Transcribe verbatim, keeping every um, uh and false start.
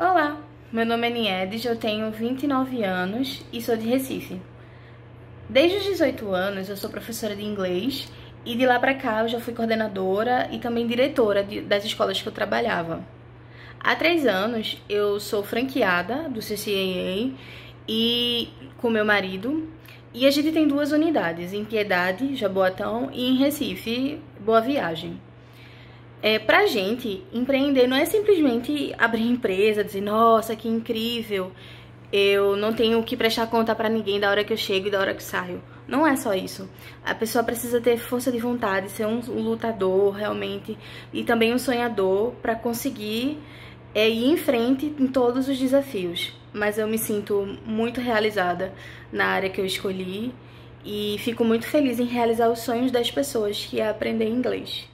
Olá, meu nome é Niedes, eu tenho vinte e nove anos e sou de Recife. Desde os dezoito anos eu sou professora de inglês e de lá pra cá eu já fui coordenadora e também diretora de, das escolas que eu trabalhava. Há três anos eu sou franqueada do C C A A e com meu marido, e a gente tem duas unidades, em Piedade, Jaboatão, e em Recife, Boa Viagem. É, pra gente, empreender não é simplesmente abrir empresa, dizer, nossa, que incrível, eu não tenho que prestar conta pra ninguém da hora que eu chego e da hora que saio. Não é só isso. A pessoa precisa ter força de vontade, ser um, um lutador realmente e também um sonhador pra conseguir é, ir em frente em todos os desafios. Mas eu me sinto muito realizada na área que eu escolhi e fico muito feliz em realizar os sonhos das pessoas, que é aprender inglês.